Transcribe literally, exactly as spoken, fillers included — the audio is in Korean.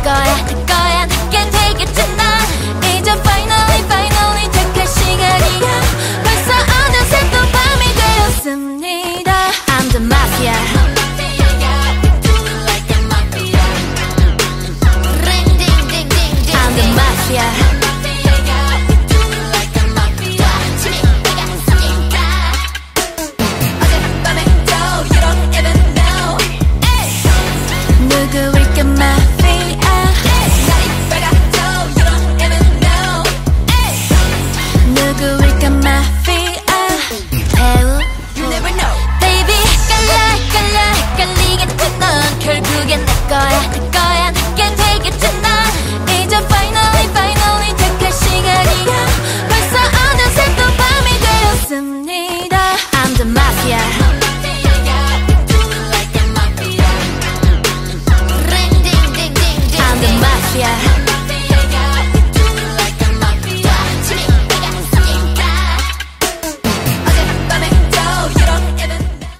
거야 될 거야 늦게 되겠지 난 이제 finally finally 택할 시간이야 벌써 어느새 또 밤이 되었습니다 I'm the mafia